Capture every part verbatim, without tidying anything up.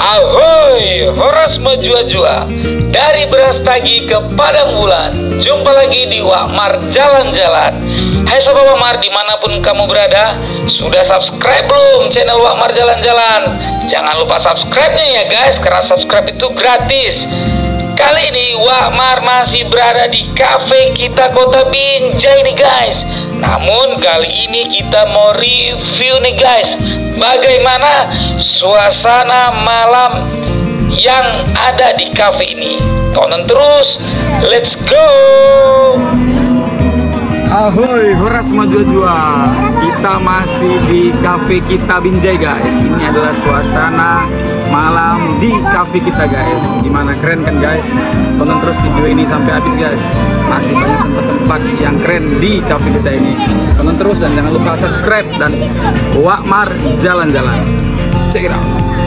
Ahoy, horas menjua-jua. Dari Brastagi ke Padang Bulan. Jumpa lagi di Wakmar Jalan-Jalan. Hai Sobat Wakmar dimanapun kamu berada, sudah subscribe belum channel Wakmar Jalan-Jalan? Jangan lupa subscribe-nya ya guys, karena subscribe itu gratis. Kali ini Wakmar masih berada di cafe kita Kota Binjai nih guys. Namun kali ini kita mau review nih guys, bagaimana suasana malam yang ada di cafe ini. Tonton terus, let's go. Ahoy, horas maju-jua. Kita masih di cafe kita Binjai guys. Ini adalah suasana malam di cafe kita guys. Gimana, keren kan guys? Tonton terus video ini sampai habis guys. Masih banyak tempat-tempat yang keren di cafe kita ini. Tonton terus dan jangan lupa subscribe dan Wakmar Jalan-Jalan. Check it out.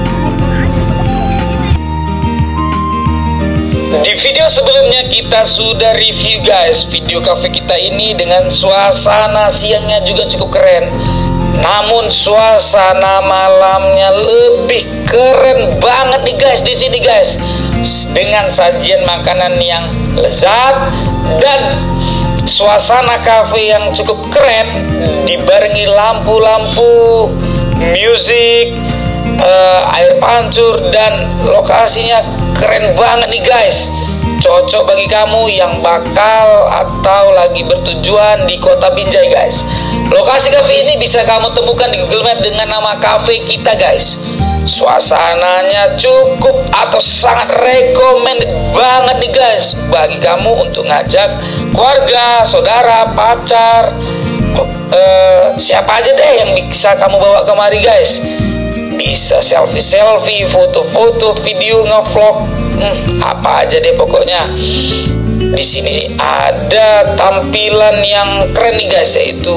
Di video sebelumnya kita sudah review guys video cafe kita ini dengan suasana siangnya juga cukup keren. Namun suasana malamnya lebih keren banget nih guys di sini guys. Dengan sajian makanan yang lezat dan suasana cafe yang cukup keren dibarengi lampu-lampu, musik, uh, air pancur dan lokasinya keren banget nih guys. Cocok bagi kamu yang bakal atau lagi bertujuan di Kota Binjai guys. Lokasi cafe ini bisa kamu temukan di Google Map dengan nama cafe kita guys. Suasananya cukup atau sangat recommended banget nih guys bagi kamu untuk ngajak keluarga, saudara, pacar, uh, siapa aja deh yang bisa kamu bawa kemari guys. Bisa selfie-selfie, foto-foto, video, ngevlog, hmm, apa aja deh pokoknya. Di sini ada tampilan yang keren nih guys, yaitu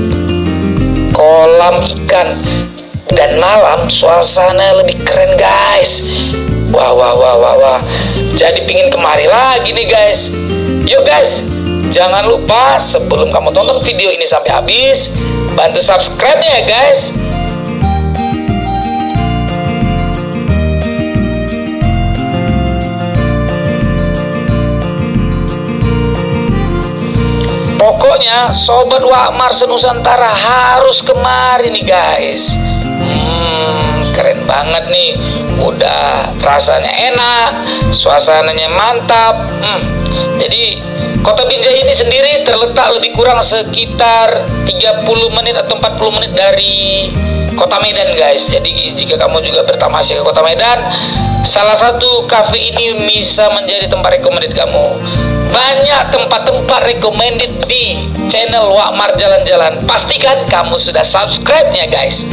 kolam ikan. Dan malam suasana lebih keren guys. Wah wah wah wah wah. Jadi pingin kemari lagi nih guys. Yuk guys, jangan lupa sebelum kamu tonton video ini sampai habis, bantu subscribe-nya ya guys. Pokoknya Sobat Wakmar Senusantara harus kemari nih guys. Hmm, keren banget nih. Udah rasanya enak, suasananya mantap. hmm. Jadi Kota Binjai ini sendiri terletak lebih kurang sekitar tiga puluh menit atau empat puluh menit dari Kota Medan guys. Jadi jika kamu juga bertamasya ke Kota Medan, salah satu cafe ini bisa menjadi tempat recommended kamu. Banyak tempat-tempat recommended di channel Wakmar Jalan-Jalan. Pastikan kamu sudah subscribe-nya guys.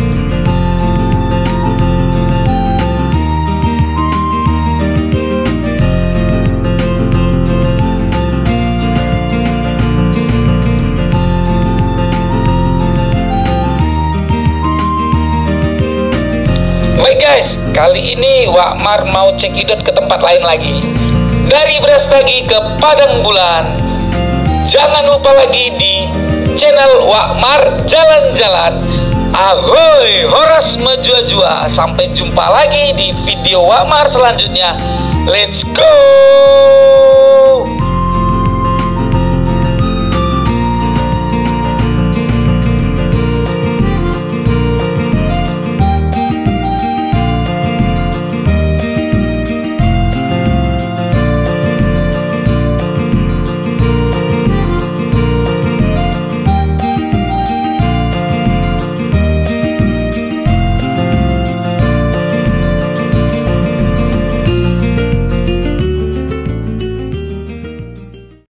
Baik guys, kali ini Wakmar mau cekidot ke tempat lain lagi. Dari Brastagi ke Padang Bulan. Jangan lupa lagi di channel Wakmar Jalan-Jalan. Ahoy, horas menjua-jua. Sampai jumpa lagi di video Wakmar selanjutnya. Let's go.